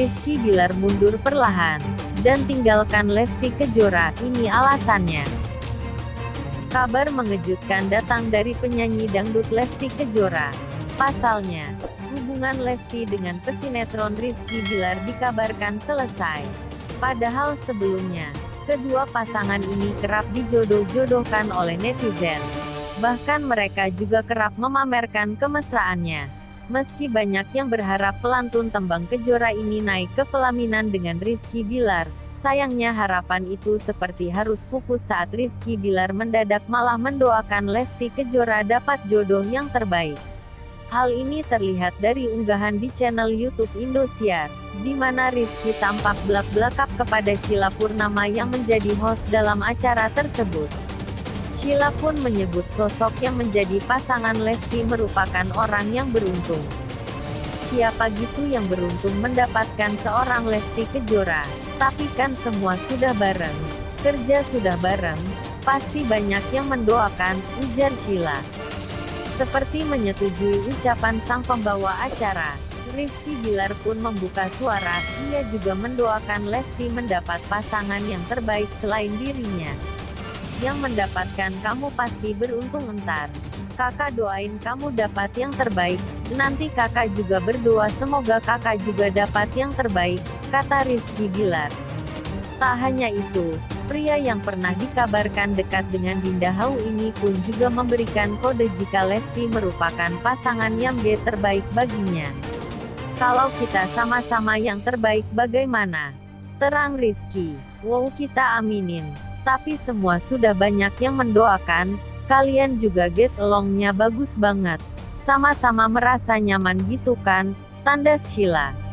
Rizky Bilar mundur perlahan dan tinggalkan Lesti Kejora, ini alasannya. Kabar mengejutkan datang dari penyanyi dangdut Lesti Kejora. Pasalnya, hubungan Lesti dengan pesinetron Rizky Bilar dikabarkan selesai. Padahal sebelumnya, kedua pasangan ini kerap dijodoh-jodohkan oleh netizen. Bahkan mereka juga kerap memamerkan kemesraannya. Meski banyak yang berharap pelantun tembang Kejora ini naik ke pelaminan dengan Rizky Bilar, sayangnya harapan itu seperti harus pupus saat Rizky Bilar mendadak malah mendoakan Lesti Kejora dapat jodoh yang terbaik. Hal ini terlihat dari unggahan di channel YouTube Indosiar, di mana Rizky tampak belak-belakap kepada Sheila Purnama yang menjadi host dalam acara tersebut. Sheila pun menyebut sosok yang menjadi pasangan Lesti merupakan orang yang beruntung. Siapa gitu yang beruntung mendapatkan seorang Lesti Kejora? Tapi kan semua sudah bareng, kerja sudah bareng, pasti banyak yang mendoakan, ujar Sheila. Seperti menyetujui ucapan sang pembawa acara, Rizky Bilar pun membuka suara, ia juga mendoakan Lesti mendapat pasangan yang terbaik selain dirinya. Yang mendapatkan kamu pasti beruntung entar. Kakak doain kamu dapat yang terbaik, nanti kakak juga berdoa semoga kakak juga dapat yang terbaik, kata Rizky Bilar. Tak hanya itu, pria yang pernah dikabarkan dekat dengan Dinda Hau ini pun juga memberikan kode jika Lesti merupakan pasangan yang terbaik baginya. Kalau kita sama-sama yang terbaik bagaimana? Terang Rizky. Wow, kita aminin. Tapi semua sudah banyak yang mendoakan, kalian juga get along-nya bagus banget. Sama-sama merasa nyaman gitu kan? Tanda Sheila.